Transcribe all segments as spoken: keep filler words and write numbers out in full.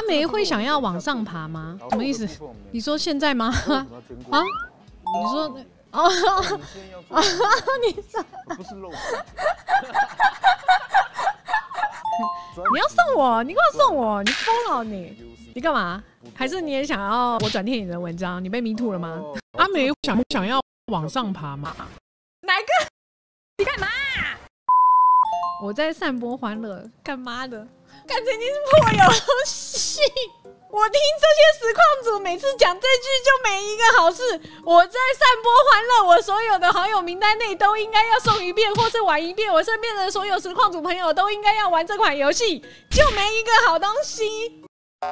梅会想要往上爬吗？什么意思？你说现在吗？啊？你说哦哦，你说不是肉。 你要送我？你干嘛送我？你疯了你？你干嘛？还是你也想要我转贴你的文章？你被迷吐了吗？阿梅想不想要往上爬吗？哪个？你干嘛？我在散播欢乐，干嘛的？干这已经是破游戏。我听这些实况主每次讲这句就没一个好事。我在散播欢乐，我所有的好友名单内都应该要送一遍或是玩一遍。我身边的所有实况主朋友都应该要玩这款游戏，就没一个好东西。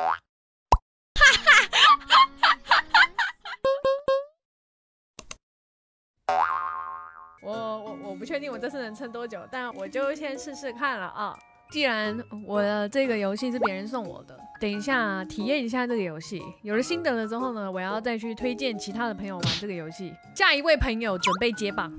我我我不确定我这次能撑多久，但我就先试试看了啊。既然我的这个游戏是别人送我的，等一下体验一下这个游戏，有了心得了之后呢，我要再去推荐其他的朋友玩这个游戏。下一位朋友准备接棒。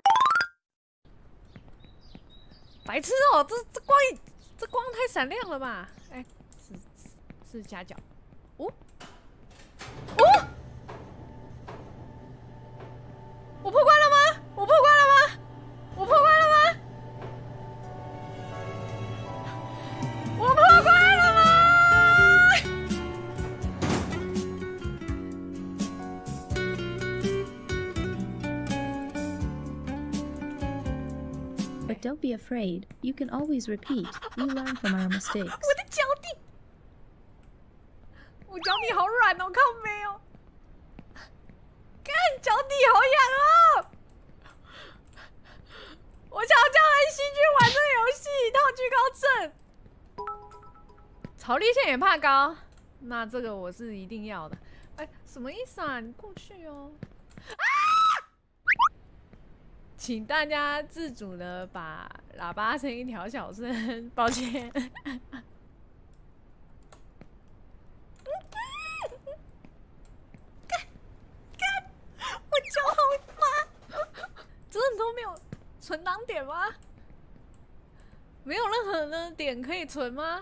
白痴哦，这这光这光太闪亮了吧？哎，是是夹角。哦哦，我破关了吗？我破关了吗？我破关了吗？我破关了吗 ？But don't be afraid. You can always repeat. We learn from our mistakes. 我的脚底，我脚底好软哦，靠背哦，看脚底好痒哦。我想叫人心去玩这个游戏，套居高症。曹立宪也怕高，那这个我是一定要的。哎，什么意思啊？你过去哦。啊！请大家自主的把喇叭声音调小声，抱歉。干干，我脚好麻，真的都没有存档点吗？没有任何的点可以存吗？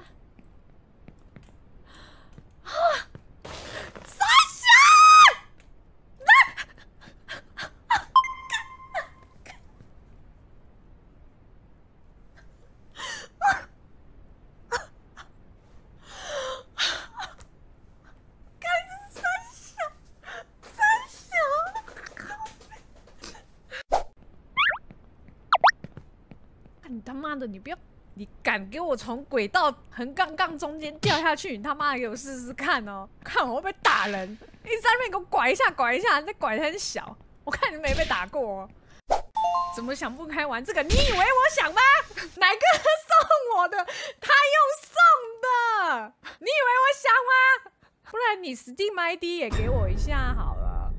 啊！傻小！你他妈的，你不要！你敢给我从轨道横杠杠中间掉下去？你他妈的给我试试看哦！看我会不会打人？一直在那边给我拐一下，拐一下，再拐得很小。我看你没被打过哦。怎么想不开玩这个？你以为我想吗？哪个送我的？他用送的。你以为我想吗？不然你 Steam I D 也给我一下好了。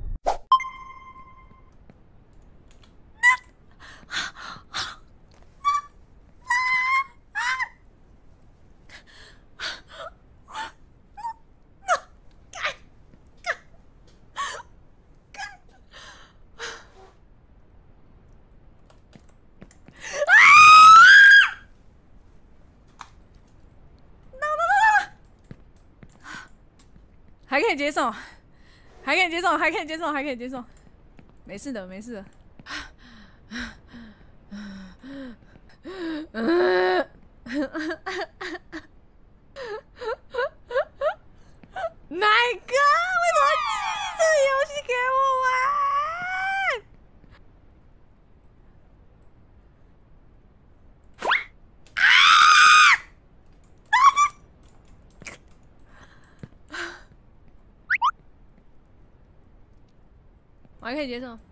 还可以接受，还可以接受，还可以接受，还可以接受，没事的，没事的。哪个？为什么寄这个游戏给我玩？我还可以接受。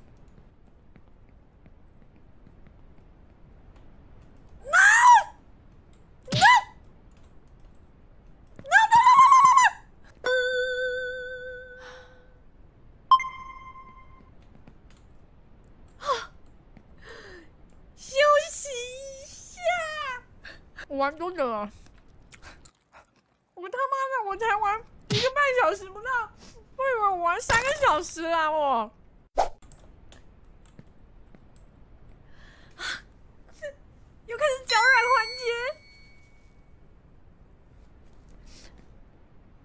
休息一下。我玩多久了？我他妈的，我才玩一个半小时不到，我以为我玩三个小时啦，我。又开始脚软环节。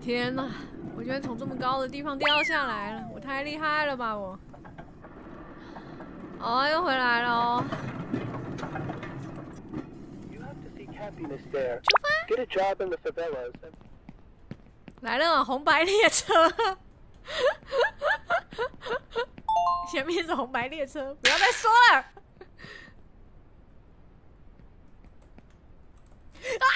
天哪！我居然从这么高的地方掉下来了，我太厉害了吧我！哦，又回来了哦。出发！来了，红白列车。前面是红白列车，不要再说了。啊！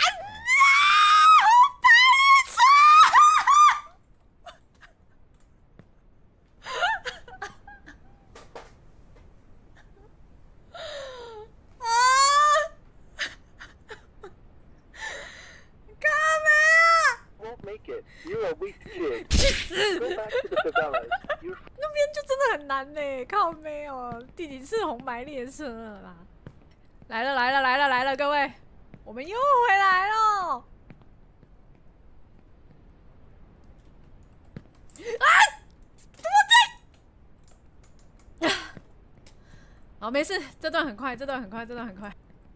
去死！那边就真的很难呢，靠背哦，第几次红白列车了啦？来了来了来了来了，各位，我们又回来了！啊！怎么这？好，没事，这段很快，这段很快，这段很快。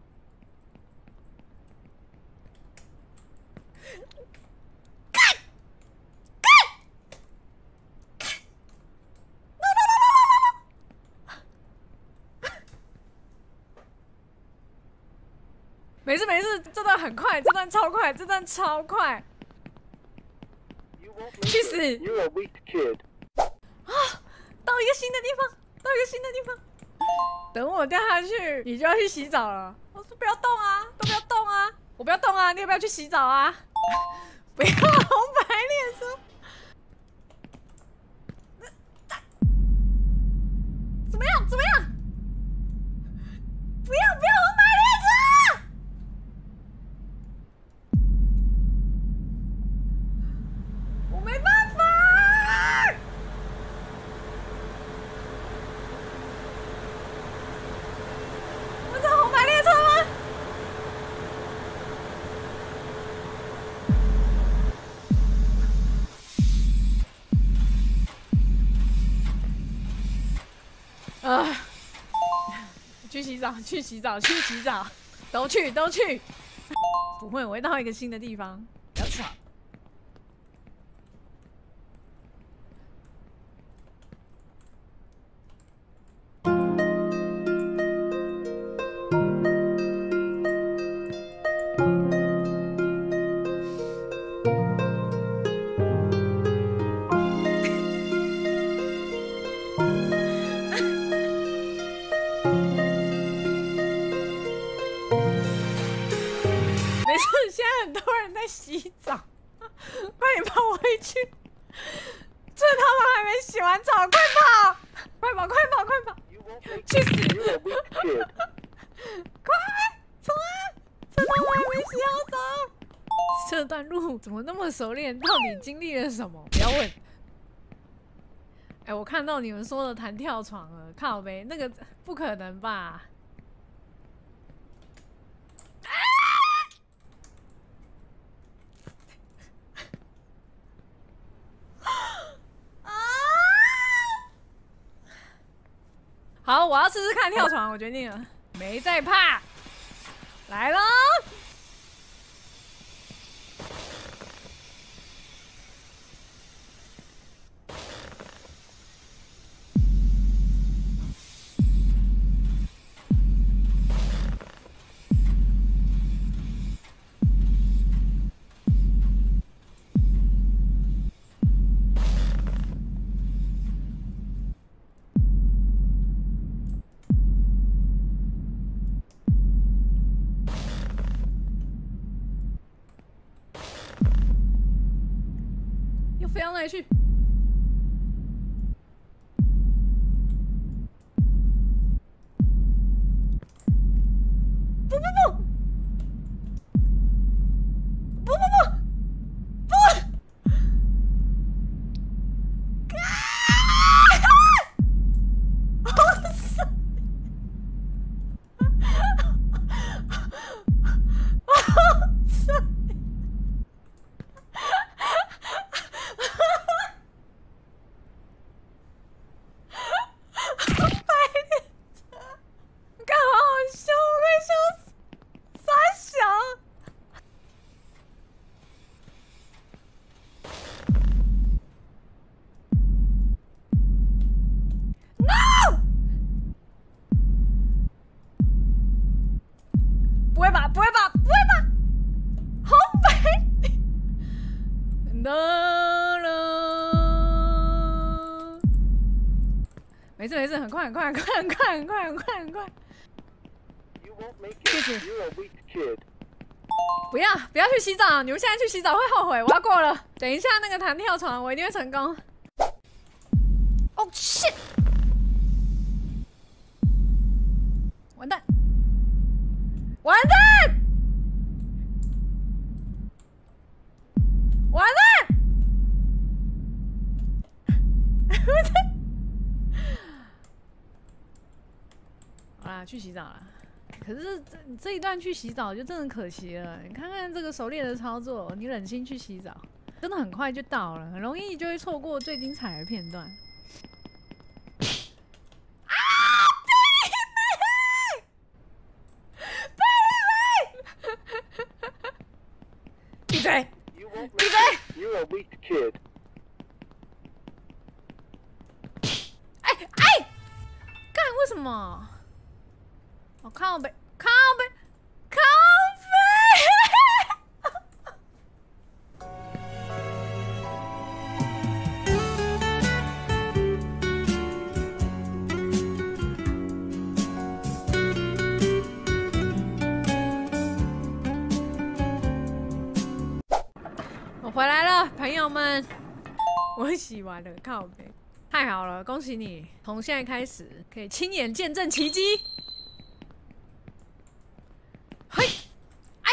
没事没事，这段很快，这段超快，这段超快！去死！啊，到一个新的地方，到一个新的地方。等我掉下去，你就要去洗澡了。我说不要动啊，都不要动啊，我不要动啊，你要不要去洗澡啊？不要红白列车。怎么样？怎么样？不要不要红白列车！我没办法。我坐红白列车吗？啊！去洗澡，去洗澡，去洗澡，都去，都去。不会，我会到一个新的地方，不要吵。洗澡，快点跑回去！这他们还没洗完澡，快跑！快跑！快跑！快跑！去死！快走啊！这他们还没洗好澡。这段路怎么那么熟练？到底经历了什么？不要问。哎，我看到你们说的弹跳床了，靠北，那个不可能吧？好，我要试试看跳床，我决定了，没在怕，来喽！飞到哪里去？不不不！不不不！不！啊！好爽！好爽！ 没事没事，很快很快很快很快很快很快很快。谢谢。不要不要去洗澡，你们现在去洗澡会后悔。我要过了，等一下那个弹跳床，我一定会成功。Oh shit！ 完蛋！完蛋！完蛋！好啦，去洗澡了。可是这这一段去洗澡就真的可惜了。你看看这个熟练的操作，你忍心去洗澡，真的很快就到了，很容易就会错过最精彩的片段。啊！闭嘴！闭嘴！ You're a weak kid. 哎哎！干为什么？我靠背，靠背，靠我回来了，朋友们，我洗完了，靠背，太好了，恭喜你，从现在开始可以亲眼见证奇迹。嘿，哎，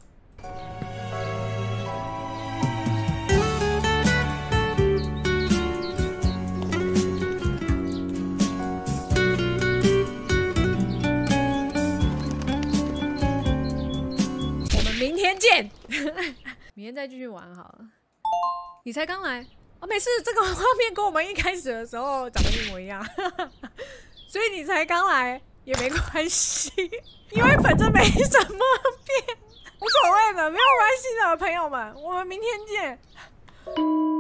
我们明天见。明天再继续玩好了。你才刚来哦，没事，这个画面跟我们一开始的时候长得一模一样，所以你才刚来也没关系，因为反正没什么变，无所谓的，没有关系的，朋友们，我们明天见。